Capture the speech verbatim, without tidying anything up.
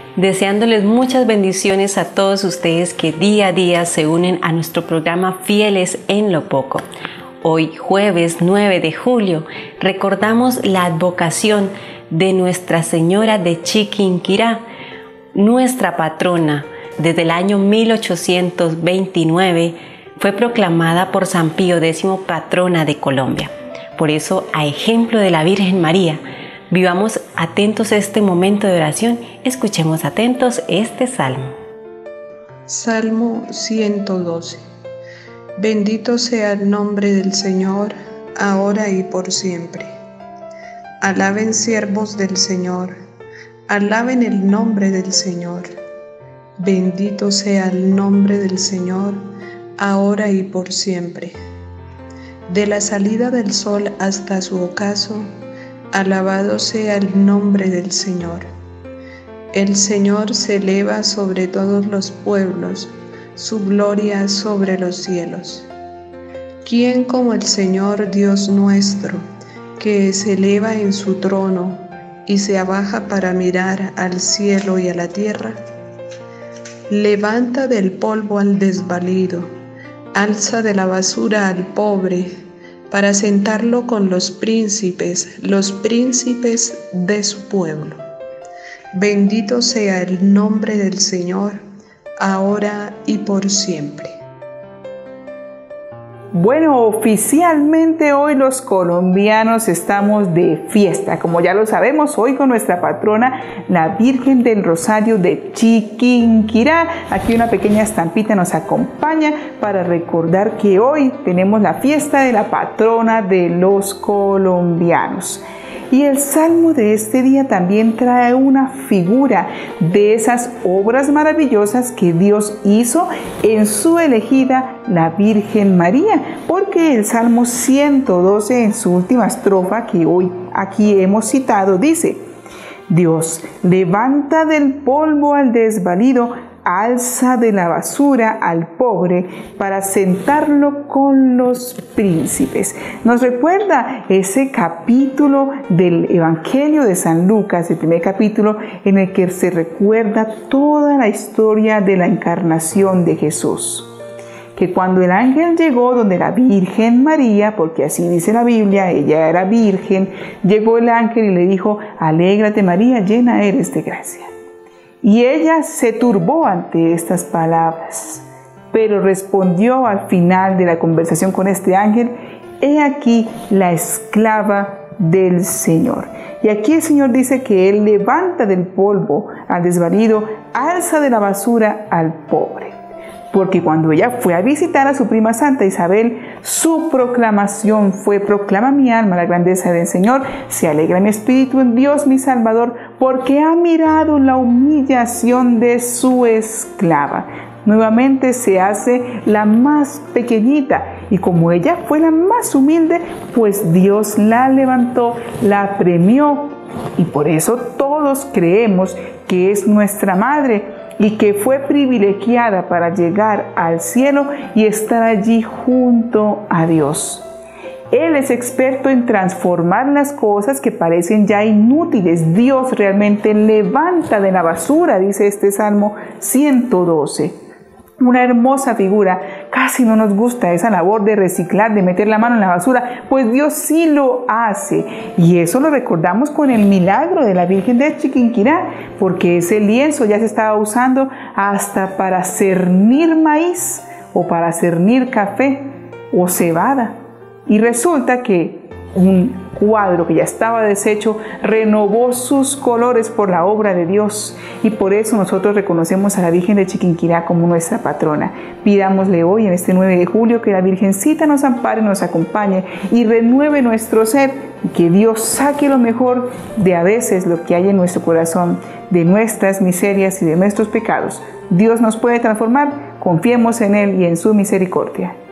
deseándoles muchas bendiciones a todos ustedes que día a día se unen a nuestro programa Fieles en lo Poco. Hoy, jueves nueve de julio, recordamos la advocación de Nuestra Señora de Chiquinquirá, nuestra patrona. Desde el año mil ochocientos veintinueve fue proclamada por San Pío X patrona de Colombia. Por eso, a ejemplo de la Virgen María, vivamos atentos a este momento de oración. Escuchemos atentos este salmo. Salmo ciento doce. Bendito sea el nombre del Señor, ahora y por siempre. Alaben siervos del Señor, alaben el nombre del Señor. Bendito sea el nombre del Señor, ahora y por siempre. De la salida del sol hasta su ocaso, alabado sea el nombre del Señor. El Señor se eleva sobre todos los pueblos, su gloria sobre los cielos. ¿Quién como el Señor Dios nuestro, que se eleva en su trono y se abaja para mirar al cielo y a la tierra? Levanta del polvo al desvalido, alza de la basura al pobre, para sentarlo con los príncipes, los príncipes de su pueblo. Bendito sea el nombre del Señor, ahora y por siempre. Bueno, oficialmente hoy los colombianos estamos de fiesta. Como ya lo sabemos, hoy con nuestra patrona, la Virgen del Rosario de Chiquinquirá. Aquí una pequeña estampita nos acompaña para recordar que hoy tenemos la fiesta de la patrona de los colombianos. Y el salmo de este día también trae una figura de esas obras maravillosas que Dios hizo en su elegida, la Virgen María, porque el Salmo ciento doce, en su última estrofa que hoy aquí hemos citado, dice: Dios levanta del polvo al desvalido, alza de la basura al pobre para sentarlo con los príncipes. Nos recuerda ese capítulo del Evangelio de San Lucas, el primer capítulo en el que se recuerda toda la historia de la encarnación de Jesús. Que cuando el ángel llegó donde la Virgen María, porque así dice la Biblia, ella era virgen, llegó el ángel y le dijo: alégrate María, llena eres de gracia. Y ella se turbó ante estas palabras, pero respondió al final de la conversación con este ángel: he aquí la esclava del Señor. Y aquí el Señor dice que Él levanta del polvo al desvalido, alza de la basura al pobre. Porque cuando ella fue a visitar a su prima Santa Isabel, su proclamación fue: proclama mi alma la grandeza del Señor, se alegra mi espíritu en Dios mi Salvador, porque ha mirado la humillación de su esclava. Nuevamente se hace la más pequeñita, y como ella fue la más humilde, pues Dios la levantó, la premió, y por eso todos creemos que es nuestra madre, y que fue privilegiada para llegar al cielo y estar allí junto a Dios. Él es experto en transformar las cosas que parecen ya inútiles. Dios realmente levanta de la basura, dice este Salmo ciento doce. Una hermosa figura. Casi no nos gusta esa labor de reciclar, de meter la mano en la basura, pues Dios sí lo hace. Y eso lo recordamos con el milagro de la Virgen de Chiquinquirá, porque ese lienzo ya se estaba usando hasta para cernir maíz, o para cernir café, o cebada. Y resulta que un cuadro que ya estaba deshecho renovó sus colores por la obra de Dios, y por eso nosotros reconocemos a la Virgen de Chiquinquirá como nuestra patrona. Pidámosle hoy, en este nueve de julio, que la Virgencita nos ampare, nos acompañe y renueve nuestro ser, y que Dios saque lo mejor de a veces lo que hay en nuestro corazón, de nuestras miserias y de nuestros pecados. Dios nos puede transformar, confiemos en Él y en su misericordia.